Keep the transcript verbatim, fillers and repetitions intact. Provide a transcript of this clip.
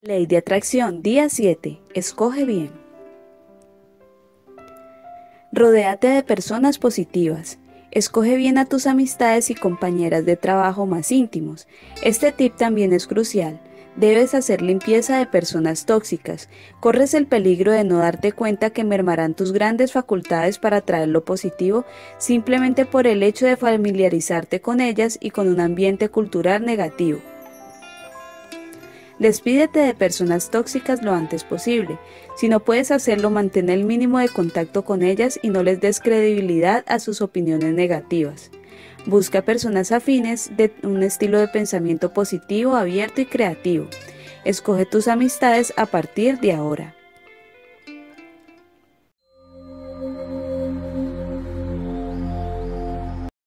Ley de atracción, día siete. Escoge bien. Rodéate de personas positivas. Escoge bien a tus amistades y compañeras de trabajo más íntimos. Este tip también es crucial. Debes hacer limpieza de personas tóxicas. Corres el peligro de no darte cuenta que mermarán tus grandes facultades para atraer lo positivo simplemente por el hecho de familiarizarte con ellas y con un ambiente cultural negativo. Despídete de personas tóxicas lo antes posible. Si no puedes hacerlo, mantén el mínimo de contacto con ellas y no les des credibilidad a sus opiniones negativas. Busca personas afines de un estilo de pensamiento positivo, abierto y creativo. Escoge tus amistades a partir de ahora.